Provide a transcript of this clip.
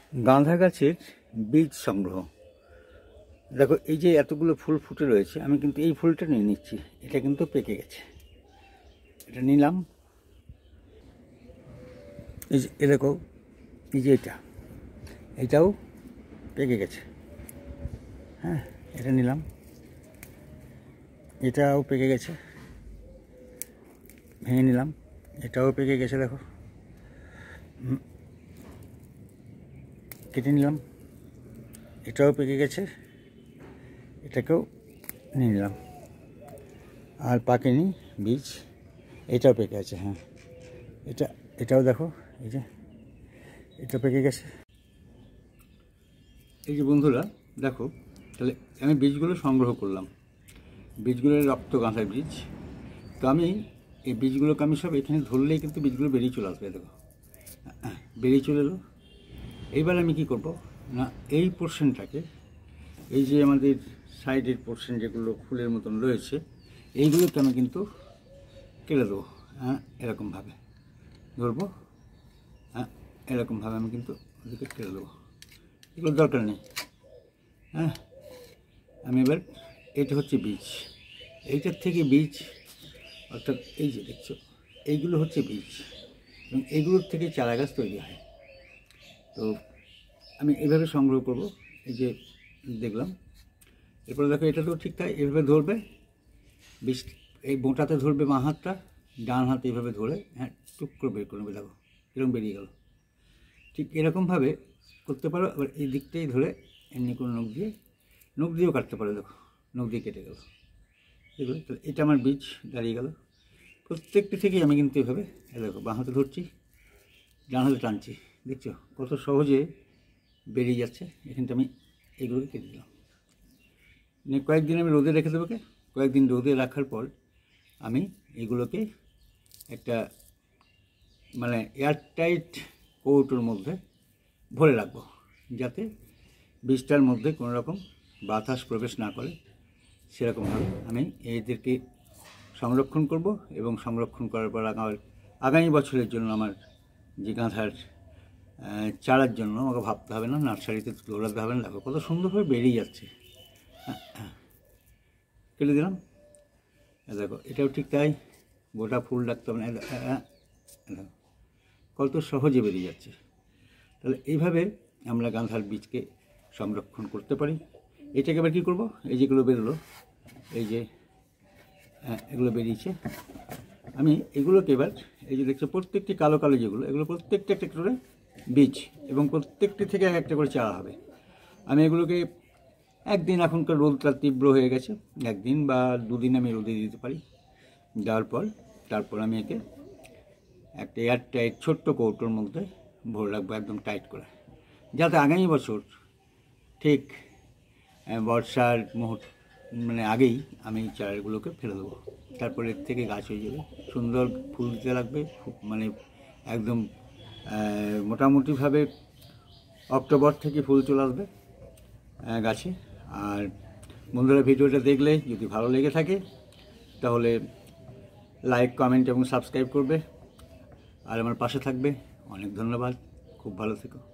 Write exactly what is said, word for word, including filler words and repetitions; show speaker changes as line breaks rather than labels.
গাঁদা গাছের বীজ সংগ্রহ। দেখো এই যে এতগুলো ফুল ফুটে রয়েছে, আমি কিন্তু এই ফুলটা নিয়ে নিচ্ছি। এটা কিন্তু পেকে গেছে, এটা নিলাম। এই যে এ দেখো, এই যে এটা এটাও পেকে গেছে। হ্যাঁ, এটা নিলাম, এটাও পেকে গেছে, ভেঙে নিলাম। এটাও পেকে গেছে, দেখো কেটে নিলাম। এটাও পেকে গেছে, এটাকেও নিয়ে নিলাম। আর পাকেনি বীজ, এটাও পেকে আছে। হ্যাঁ, এটা এটাও দেখো, এই যে এটা পেকে গেছে। এই যে বন্ধুরা দেখো, তাহলে আমি বীজগুলো সংগ্রহ করলাম। বীজগুলো রক্ত গাঁথার বীজ। তো আমি এই বীজগুলোকে আমি সব এখানে ধরলেই কিন্তু বীজগুলো বেরিয়ে চলে আসবে। দেখো বেরিয়ে চলে এলো। এইবার আমি কি করব না, এই পোর্শনটাকে, এই যে আমাদের সাইডের পোর্শন যেগুলো ফুলের মতন রয়েছে, এইগুলোকে আমি কিন্তু কেটে দেবো। হ্যাঁ, এরকমভাবে ধরবো। হ্যাঁ, এরকমভাবে আমি কিন্তু ওদেরকে কেটে দেবো। এগুলো দরকার নেই। হ্যাঁ, আমি এবার, এটা হচ্ছে বীজ, এইটার থেকে বীজ, অর্থাৎ এই যে দেখছো এইগুলো হচ্ছে বীজ, এবং এইগুলোর থেকে চারা গাছ তৈরি হয়। তো আমি এইভাবে সংগ্রহ করব। এই যে দেখলাম, এরপরে দেখো এটা তো ঠিক তাই, এভাবে ধরবে বীজ, এই বোঁটাতে ধরবে বাঁ হাতটা, ডান হাতে এইভাবে ধরে হ্যাঁ টুক করে বের করে নেবে। দেখো এরকম বেরিয়ে গেল। ঠিক এরকমভাবে করতে পারো। আবার এই দিকটাই ধরে এমনি করে নখ দিয়ে, নখ দিয়েও কাটতে পারো। দেখো নখ দিয়ে কেটে গেল। দেখবে, তাহলে এটা আমার বীজ দাঁড়িয়ে গেল। প্রত্যেকটি থেকেই আমি কিন্তু এভাবে দেখো বাঁ হাতে ধরছি, ডান হাতে টানছি। দেখছো কত সহজে বেরিয়ে যাচ্ছে। এখানটা আমি এগুলোকে কেটে দিলাম। মানে কয়েকদিন আমি রোদে রেখে দেবো। কয়েকদিন রোদে রাখার পর আমি এগুলোকে একটা মানে এয়ারটাইট কৌটোর মধ্যে ভরে রাখবো, যাতে বীজটার মধ্যে কোনো রকম বাতাস প্রবেশ না করে। সেরকমভাবে আমি এদেরকে সংরক্ষণ করব, এবং সংরক্ষণ করার পর আমার আগামী বছরের জন্য আমার যে গাঁথার চারার জন্য আমাকে ভাবতে হবে না, নার্সারিতে দৌড়াতে হবে না। দেখো কত সুন্দরভাবে বেরিয়ে যাচ্ছে। কেটে দিলাম। দেখো এটাও ঠিক তাই, গোটা ফুল রাখতে হবে না। দেখো কত সহজে বেরিয়ে যাচ্ছে। তাহলে এইভাবে আমরা গাঁথার বীজকে সংরক্ষণ করতে পারি। এটাকে এবার কী করবো, এই যেগুলো বেরোলো, এই যে এগুলো বেরিয়েছে, আমি এগুলোকে এবার, এই যে দেখছো প্রত্যেকটি কালো কালো যেগুলো, এগুলো প্রত্যেকটা একটা করে বীজ, এবং প্রত্যেকটি থেকে এক একটা করে চারা হবে। আমি এগুলোকে একদিন, এখনকার রোদটা তীব্র হয়ে গেছে, একদিন বা দুদিন আমি রোদে দিতে পারি। দেওয়ার পর তারপর আমি একে একটা এয়ার টাইট ছোট্ট কৌটোর মধ্যে ভরে রাখবো, একদম টাইট করে, যাতে আগামী বছর ঠিক বর্ষার মুহূর্ত মানে আগেই আমি চারাগুলোকে ফেলে দেবো। তারপরে এর থেকে গাছ হয়ে যাবে, সুন্দর ফুল দিতে লাগবে। মানে একদম মোটামুটিভাবে অক্টোবর থেকে ফুল চলে আসবে গাছে। আর বন্ধুরা ভিডিওটা দেখলে যদি ভালো লেগে থাকে তাহলে লাইক, কমেন্ট এবং সাবস্ক্রাইব করবে, আর আমার পাশে থাকবে। অনেক ধন্যবাদ, খুব ভালো থেকো।